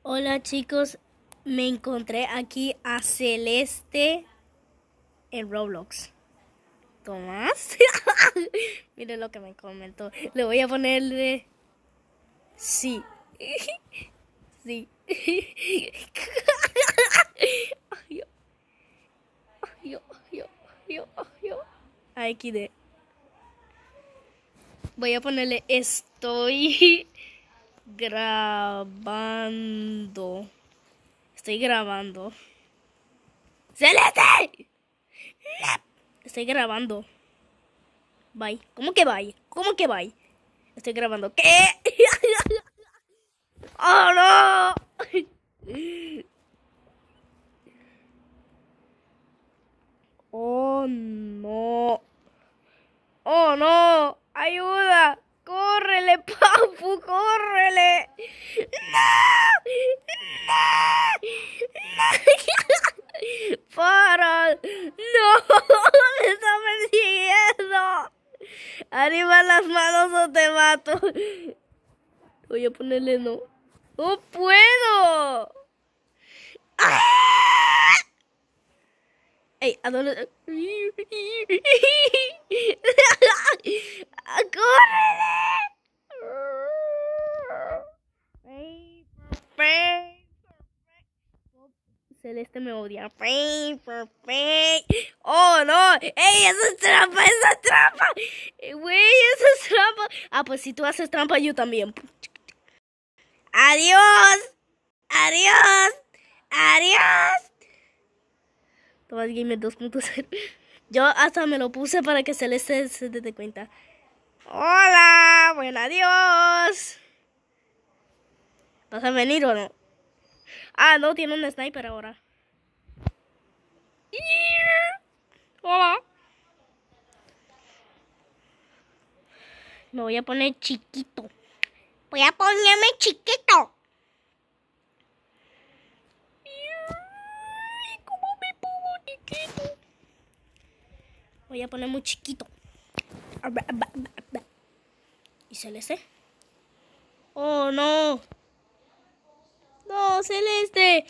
Hola chicos, me encontré aquí a Celeste en Roblox. ¿Tomás? Miren lo que me comentó. Le voy a ponerle sí. Sí. AXD. Voy a ponerle estoy grabando. Estoy grabando. ¡Celeste! Estoy grabando. Bye. ¿Cómo que bye? ¿Cómo que bye? Estoy grabando. ¿Qué? ¡Oh, no! ¡Oh, no! ¡Oh, no! ¡Ayuda! ¡Córrele, papu! ¡Córrele! ¡No! ¡No! ¡No! ¡Para! ¡No! ¡Me está persiguiendo! ¡Arriba las manos o te mato! Voy a ponerle no. ¡No puedo! ¡Ah! ¡Ey! ¿A dónde? ¡Córrele! Celeste me odia. ¡Oh, no! ¡Ey! ¡Eso es trampa! ¡Eso es trampa! ¡Güey! ¡Eso es trampa! Ah, pues si tú haces trampa, yo también. ¡Adiós! ¡Adiós! ¡Adiós! Tomás Gamer 2.0. Yo hasta me lo puse para que Celeste se dé cuenta. ¡Hola! ¡Bueno, adiós! ¿Vas a venir o no? Ah, no, tiene un sniper ahora. Hola. Me voy a poner chiquito. Voy a ponerme chiquito. ¿Cómo me pongo chiquito? Voy a poner muy chiquito. ¿Y Celeste? Oh, no. No, Celeste.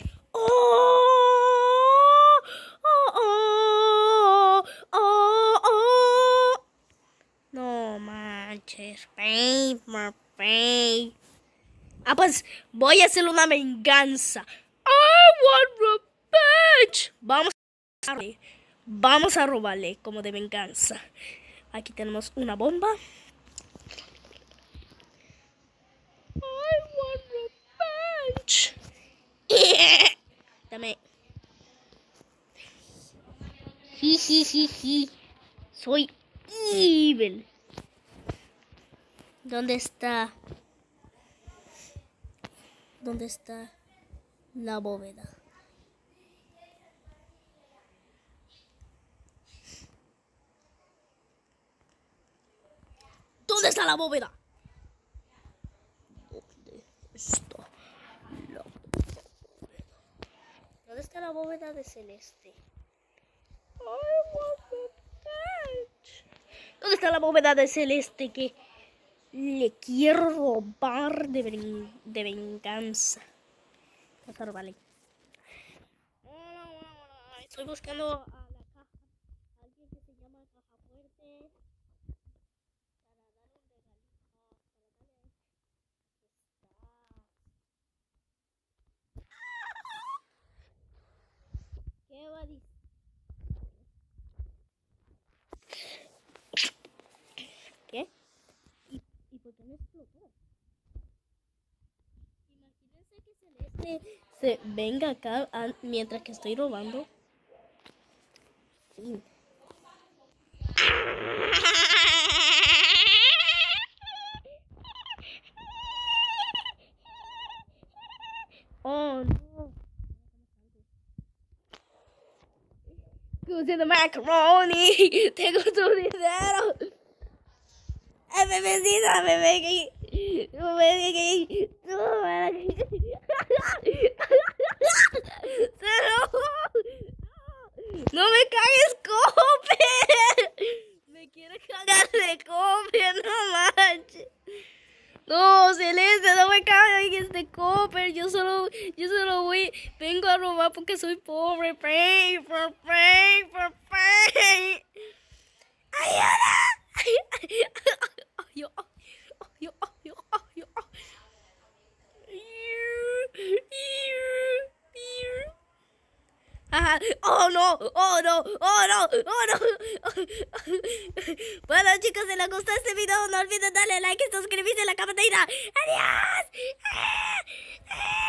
Oh, oh, oh, oh, oh. No manches. Ah, pues voy a hacer una venganza. I want revenge. Vamos a robarle como de venganza. Aquí tenemos una bomba. I want revenge. Dame. Soy evil. ¿Dónde está? ¿Dónde está la bóveda? ¿Dónde está la bóveda? ¿Dónde está la bóveda? ¿Dónde está la bóveda de Celeste? ¿Dónde está la bóveda de Celeste que le quiero robar de venganza? Vamos a robarle. Estoy buscando a la caja. Alguien que se llama Caja Fuerte. ¿Qué va a decir? ¿Qué? ¿Y por qué me explotó? Imagínense que Celeste se venga acá mientras que estoy robando. Sí. Oh no. Cruce the macaroni. Tengo tu dinero. Bebecita, bebé. No me cagues, Cooper. Me quiere cagar de Cooper, no manches. No, Celeste, no me cagues de Cooper. Yo solo vengo a robar porque soy pobre. Pay. ¡Ayuda! Ajá. Oh no. Bueno chicos, si les gustó este video no olviden darle like y suscribirse a la campanita. Adiós.